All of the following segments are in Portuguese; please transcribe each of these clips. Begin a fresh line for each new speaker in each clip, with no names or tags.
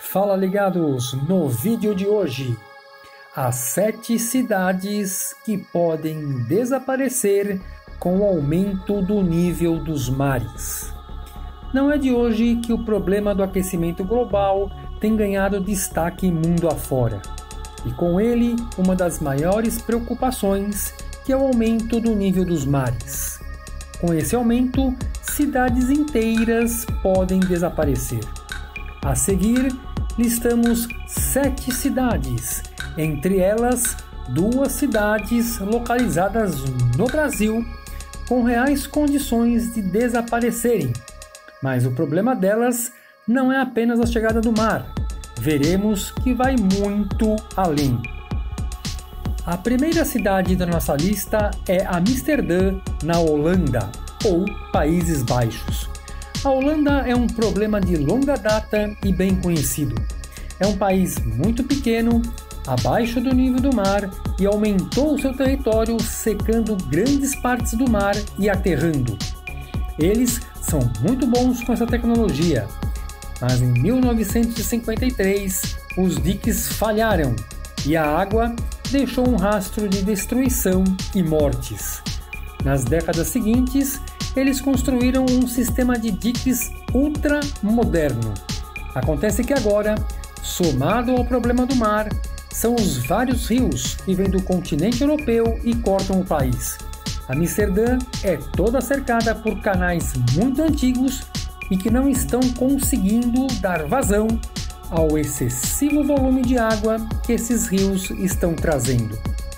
Fala ligados no vídeo de hoje. As 7 cidades que podem desaparecer com o aumento do nível dos mares. Não é de hoje que o problema do aquecimento global tem ganhado destaque mundo afora. E com ele, uma das maiores preocupações, que é o aumento do nível dos mares. Com esse aumento, cidades inteiras podem desaparecer. A seguir, listamos 7 cidades, entre elas 2 cidades localizadas no Brasil, com reais condições de desaparecerem. Mas o problema delas não é apenas a chegada do mar. Veremos que vai muito além. A primeira cidade da nossa lista é Amsterdã, na Holanda, ou Países Baixos. A Holanda é um problema de longa data e bem conhecido. É um país muito pequeno, abaixo do nível do mar, e aumentou seu território secando grandes partes do mar e aterrando. Eles são muito bons com essa tecnologia, mas em 1953 os diques falharam e a água deixou um rastro de destruição e mortes. Nas décadas seguintes, eles construíram um sistema de diques ultramoderno. Acontece que agora, somado ao problema do mar, são os vários rios que vêm do continente europeu e cortam o país. Amsterdã é toda cercada por canais muito antigos e que não estão conseguindo dar vazão ao excessivo volume de água que esses rios estão trazendo.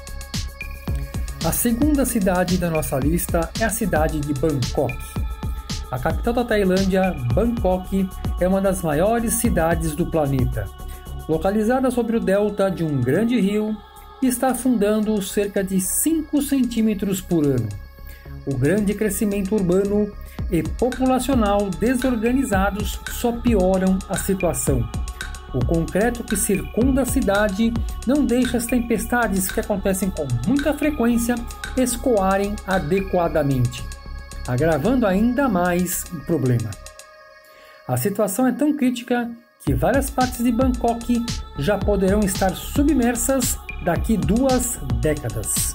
A segunda cidade da nossa lista é a cidade de Bangkok. A capital da Tailândia, Bangkok, é uma das maiores cidades do planeta. Localizada sobre o delta de um grande rio, está afundando cerca de 5 centímetros por ano. O grande crescimento urbano e populacional desorganizados só pioram a situação. O concreto que circunda a cidade não deixa as tempestades que acontecem com muita frequência escoarem adequadamente, agravando ainda mais o problema. A situação é tão crítica que várias partes de Bangkok já poderão estar submersas daqui 2 décadas.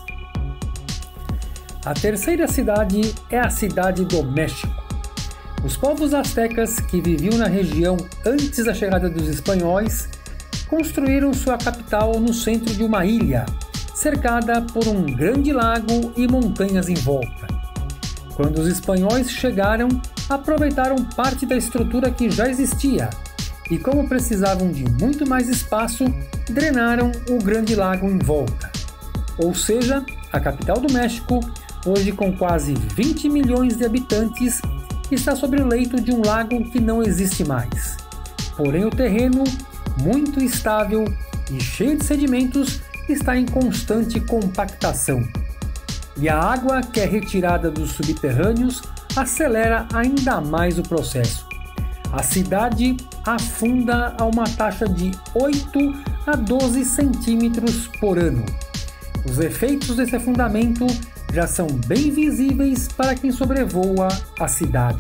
A terceira cidade é a cidade do México. Os povos astecas que viviam na região antes da chegada dos espanhóis construíram sua capital no centro de uma ilha, cercada por um grande lago e montanhas em volta. Quando os espanhóis chegaram, aproveitaram parte da estrutura que já existia e, como precisavam de muito mais espaço, drenaram o grande lago em volta. Ou seja, a capital do México, hoje com quase 20 milhões de habitantes, está sobre o leito de um lago que não existe mais. Porém, o terreno, muito instável e cheio de sedimentos, está em constante compactação. E a água que é retirada dos subterrâneos acelera ainda mais o processo. A cidade afunda a uma taxa de 8 a 12 centímetros por ano. Os efeitos desse afundamento já são bem visíveis para quem sobrevoa a cidade.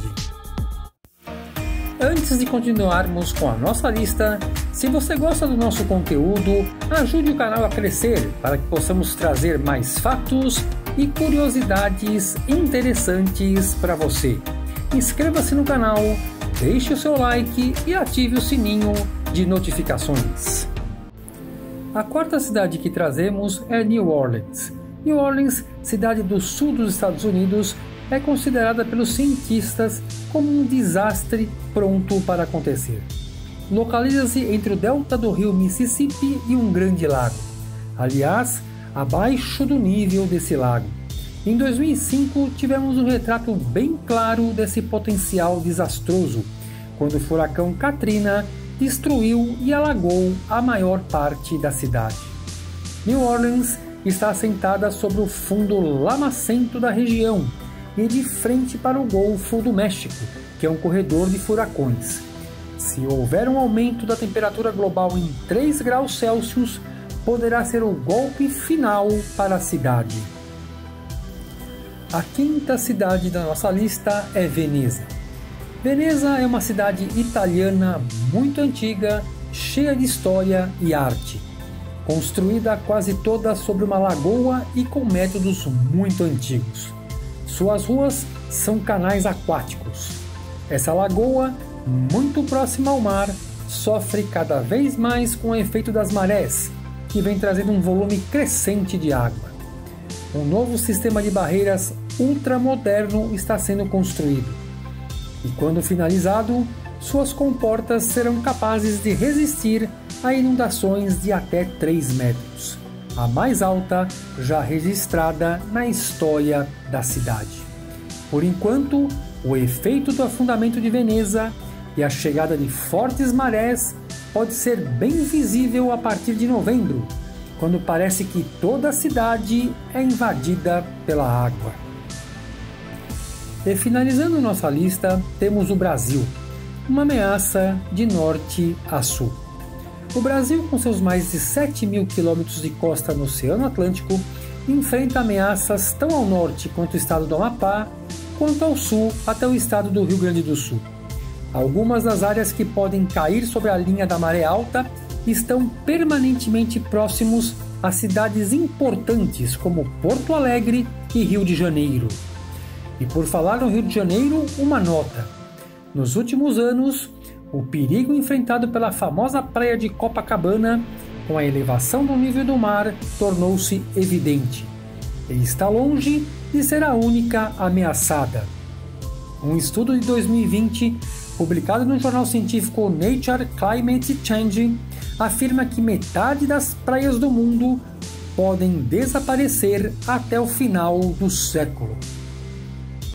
Antes de continuarmos com a nossa lista, se você gosta do nosso conteúdo, ajude o canal a crescer para que possamos trazer mais fatos e curiosidades interessantes para você. Inscreva-se no canal, deixe o seu like e ative o sininho de notificações. A quarta cidade que trazemos é New Orleans. New Orleans, cidade do sul dos Estados Unidos, é considerada pelos cientistas como um desastre pronto para acontecer. Localiza-se entre o delta do rio Mississippi e um grande lago. Aliás, abaixo do nível desse lago. Em 2005, tivemos um retrato bem claro desse potencial desastroso, quando o furacão Katrina destruiu e alagou a maior parte da cidade. New Orleans está assentada sobre o fundo lamacento da região e de frente para o Golfo do México, que é um corredor de furacões. Se houver um aumento da temperatura global em 3 graus Celsius, poderá ser o golpe final para a cidade. A quinta cidade da nossa lista é Veneza. Veneza é uma cidade italiana muito antiga cheia de história e arte, construída quase toda sobre uma lagoa e com métodos muito antigos. Suas ruas são canais aquáticos. Essa lagoa, muito próxima ao mar, sofre cada vez mais com o efeito das marés, que vem trazendo um volume crescente de água. Um novo sistema de barreiras ultramoderno está sendo construído. E quando finalizado, suas comportas serão capazes de resistir a inundações de até 3 metros, a mais alta já registrada na história da cidade. Por enquanto, o efeito do afundamento de Veneza e a chegada de fortes marés pode ser bem visível a partir de novembro, quando parece que toda a cidade é invadida pela água. E finalizando nossa lista, temos o Brasil, uma ameaça de norte a sul. O Brasil, com seus mais de 7.000 quilômetros de costa no Oceano Atlântico, enfrenta ameaças tão ao norte quanto o estado do Amapá, quanto ao sul até o estado do Rio Grande do Sul. Algumas das áreas que podem cair sobre a linha da maré alta estão permanentemente próximos a cidades importantes como Porto Alegre e Rio de Janeiro. E por falar no Rio de Janeiro, uma nota. Nos últimos anos, o perigo enfrentado pela famosa praia de Copacabana, com a elevação do nível do mar, tornou-se evidente. E está longe de ser a única ameaçada. Um estudo de 2020, publicado no jornal científico Nature Climate Change, afirma que metade das praias do mundo podem desaparecer até o final do século.